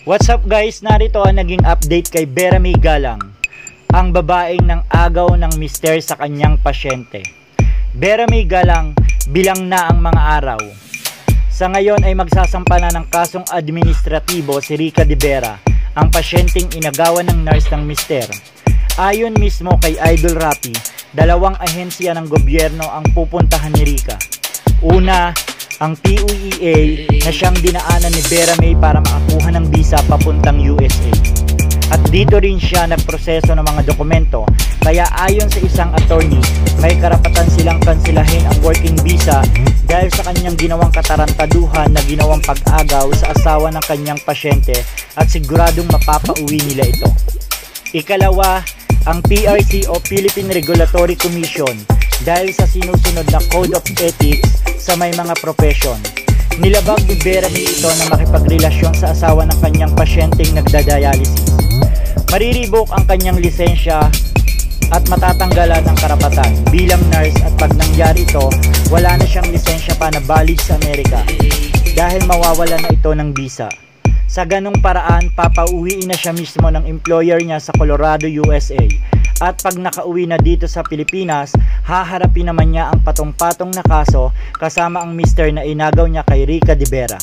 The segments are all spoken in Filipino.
What's up guys? Narito ang naging update kay Vera May Galang, ang babaeng ng agaw ng mister sa kanyang pasyente. Vera May Galang, bilang na ang mga araw. Sa ngayon ay magsasampa na ng kasong administratibo si Rica de Vera, ang pasyenteng inagawan ng nurse ng mister. Ayon mismo kay Idol Rapi, dalawang ahensya ng gobyerno ang pupuntahan ni Rica. Una, ang PUEA na siyang dinaanan ni Vera May para makakuha ng visa papuntang USA. At dito rin siya nagproseso ng mga dokumento, kaya ayon sa isang attorney, may karapatan silang kansilahin ang working visa dahil sa kanyang ginawang katarantaduhan na ginawang pag-agaw sa asawa ng kanyang pasyente at siguradong mapapauwi nila ito. Ikalawa, ang PRC o Philippine Regulatory Commission dahil sa sinusunod na Code of Ethics sa may mga profession. Nilabag ni Vera May ito na makipagrelasyon sa asawa ng kanyang pasyenteng nagdadialysis. Mariribok ang kanyang lisensya at matatanggalan ng karapatan bilang nurse, at pag nangyari ito, wala na siyang lisensya pa na valid sa Amerika dahil mawawala na ito ng visa. Sa ganung paraan, papauwiin na siya mismo ng employer niya sa Colorado, USA. At pag nakauwi na dito sa Pilipinas, haharapin naman niya ang patong-patong na kaso kasama ang mister na inagaw niya kay Rica de Vera.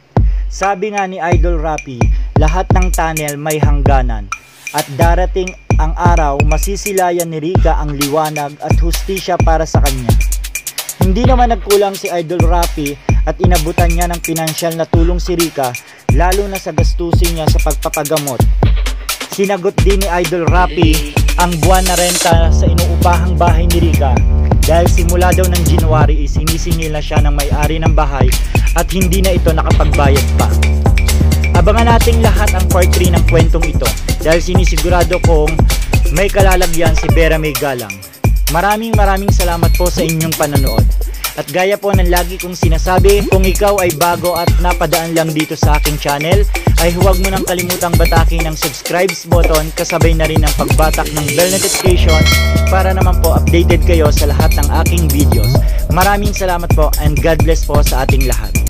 Sabi nga ni Idol Rapi, lahat ng tunnel may hangganan at darating ang araw masisilayan ni Rica ang liwanag at hustisya para sa kanya. Hindi naman nagkulang si Idol Rapi at inabutan niya ng pinansyal na tulong si Rica, lalo na sa gastusin niya sa pagpapagamot. Sinagot din ni Idol Rapi ang buwan na renta sa inuupahang bahay ni Rica dahil simula daw ng January sinisingil na siya ng may-ari ng bahay at hindi na ito nakapagbayad pa. Abangan nating lahat ang part 3 ng kwentong ito dahil sinisigurado kong may kalalagyan si Vera May Galang. Maraming salamat po sa inyong panonood. At gaya po ng lagi kong sinasabi, kung ikaw ay bago at napadaan lang dito sa aking channel, ay huwag mo nang kalimutang batakin ang subscribe button kasabay na rin ang pagbatak ng bell notification para naman po updated kayo sa lahat ng aking videos. Maraming salamat po and God bless po sa ating lahat.